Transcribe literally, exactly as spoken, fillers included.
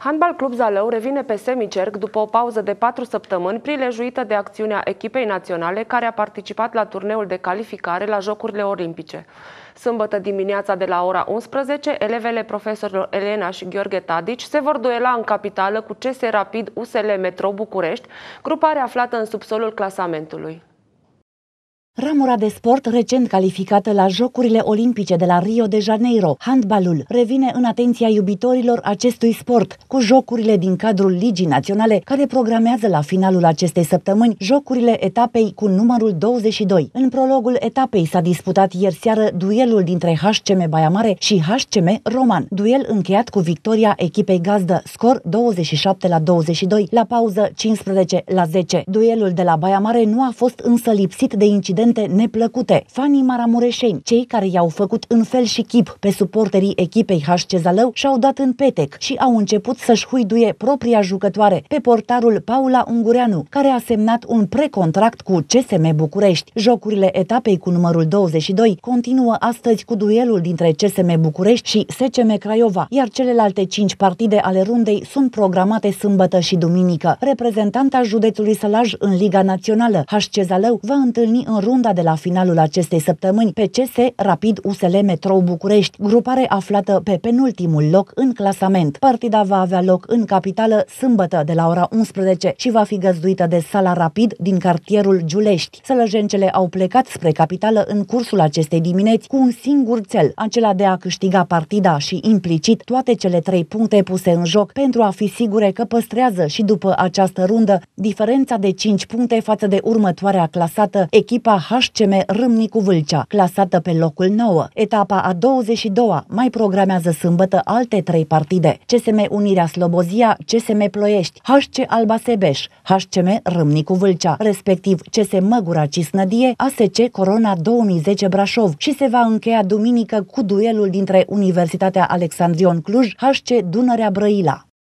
Handbal Club Zalău revine pe semicerc după o pauză de patru săptămâni prilejuită de acțiunea echipei naționale care a participat la turneul de calificare la Jocurile Olimpice. Sâmbătă dimineața de la ora unsprezece, elevele profesorilor Elena și Gheorghe Tadici se vor duela în capitală cu C S Rapid U S L Metrou București, grupare aflată în subsolul clasamentului. Ramura de sport recent calificată la Jocurile Olimpice de la Rio de Janeiro, handbalul, revine în atenția iubitorilor acestui sport, cu jocurile din cadrul Ligii Naționale, care programează la finalul acestei săptămâni jocurile etapei cu numărul douăzeci și doi. În prologul etapei s-a disputat ieri seară duelul dintre H C M Baia Mare și H C M Roman, duel încheiat cu victoria echipei gazdă, scor douăzeci și șapte la douăzeci și doi, la pauză cincisprezece la zece. Duelul de la Baia Mare nu a fost însă lipsit de incidente neplăcute. Fanii maramureșeni, cei care i-au făcut în fel și chip pe suporterii echipei H C Zalău, și-au dat în petec și au început să-și huiduie propria jucătoare pe portarul Paula Ungureanu, care a semnat un precontract cu C S M București. Jocurile etapei cu numărul douăzeci și doi continuă astăzi cu duelul dintre C S M București și S C M Craiova, iar celelalte cinci partide ale rundei sunt programate sâmbătă și duminică. Reprezentanta județului Sălaj în Liga Națională, H C Zalău, va întâlni în runda de la finalul acestei săptămâni pe C S Rapid U S L Metrou București, grupare aflată pe penultimul loc în clasament. Partida va avea loc în capitală sâmbătă de la ora unsprezece și va fi găzduită de Sala Rapid din cartierul Giulești. Sălăjencele au plecat spre capitală în cursul acestei dimineți cu un singur cel, acela de a câștiga partida și implicit toate cele trei puncte puse în joc pentru a fi sigure că păstrează și după această rundă diferența de cinci puncte față de următoarea clasată, echipa H C M Râmnicu Vâlcea, clasată pe locul nouă. Etapa a douăzeci și doua mai programează sâmbătă alte trei partide: C S M Unirea Slobozia, C S M Ploiești, H C Alba Sebeș, H C M Râmnicu Vâlcea, respectiv C S Măgura Cisnădie, A S C Corona două mii zece Brașov, și se va încheia duminică cu duelul dintre Universitatea Alexandrion Cluj, H C Dunărea Brăila.